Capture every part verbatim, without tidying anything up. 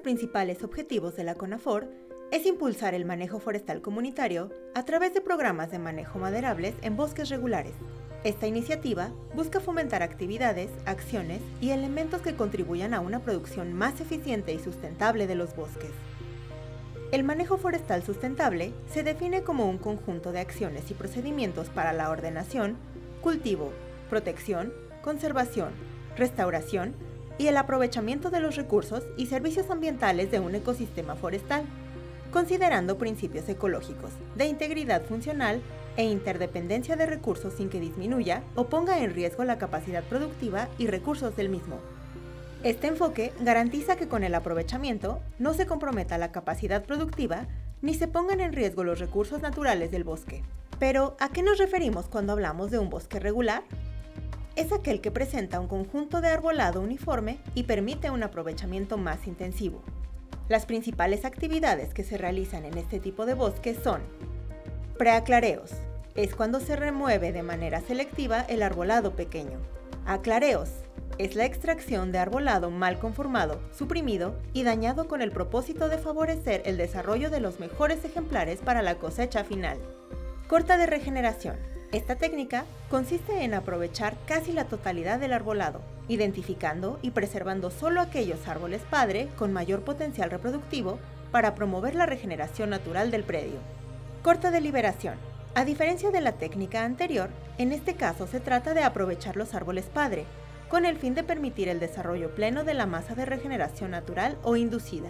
principales objetivos de la CONAFOR es impulsar el manejo forestal comunitario a través de programas de manejo maderables en bosques regulares. Esta iniciativa busca fomentar actividades, acciones y elementos que contribuyan a una producción más eficiente y sustentable de los bosques. El manejo forestal sustentable se define como un conjunto de acciones y procedimientos para la ordenación, cultivo, protección, conservación, restauración y el aprovechamiento de los recursos y servicios ambientales de un ecosistema forestal, considerando principios ecológicos, de integridad funcional e interdependencia de recursos sin que disminuya o ponga en riesgo la capacidad productiva y recursos del mismo. Este enfoque garantiza que con el aprovechamiento no se comprometa la capacidad productiva ni se pongan en riesgo los recursos naturales del bosque. Pero, ¿a qué nos referimos cuando hablamos de un bosque regular? Es aquel que presenta un conjunto de arbolado uniforme y permite un aprovechamiento más intensivo. Las principales actividades que se realizan en este tipo de bosques son preaclareos. Es cuando se remueve de manera selectiva el arbolado pequeño. Aclareos. Es la extracción de arbolado mal conformado, suprimido y dañado con el propósito de favorecer el desarrollo de los mejores ejemplares para la cosecha final. Corta de regeneración. Esta técnica consiste en aprovechar casi la totalidad del arbolado, identificando y preservando solo aquellos árboles padre con mayor potencial reproductivo para promover la regeneración natural del predio. Corta de liberación. A diferencia de la técnica anterior, en este caso se trata de aprovechar los árboles padre, con el fin de permitir el desarrollo pleno de la masa de regeneración natural o inducida.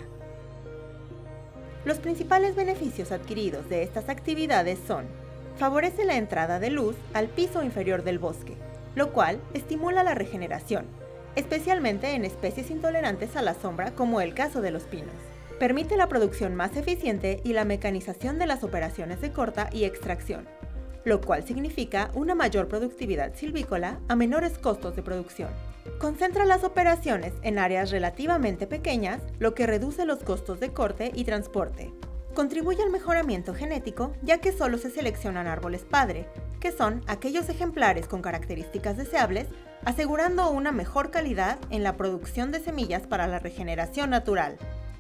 Los principales beneficios adquiridos de estas actividades son: favorece la entrada de luz al piso inferior del bosque, lo cual estimula la regeneración, especialmente en especies intolerantes a la sombra como el caso de los pinos. Permite la producción más eficiente y la mecanización de las operaciones de corta y extracción, lo cual significa una mayor productividad silvícola a menores costos de producción. Concentra las operaciones en áreas relativamente pequeñas, lo que reduce los costos de corte y transporte. Contribuye al mejoramiento genético, ya que solo se seleccionan árboles padre, que son aquellos ejemplares con características deseables, asegurando una mejor calidad en la producción de semillas para la regeneración natural.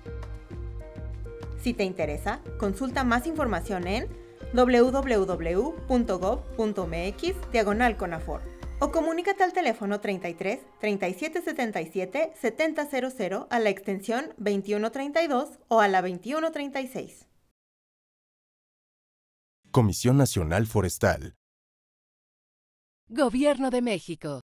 Si te interesa, consulta más información en w w w punto gob punto m x diagonal CONAFOR o comunícate al teléfono treinta y tres, treinta y siete setenta y siete, setenta cero cero a la extensión veintiuno treinta y dos o a la veintiuno treinta y seis. Comisión Nacional Forestal. Gobierno de México.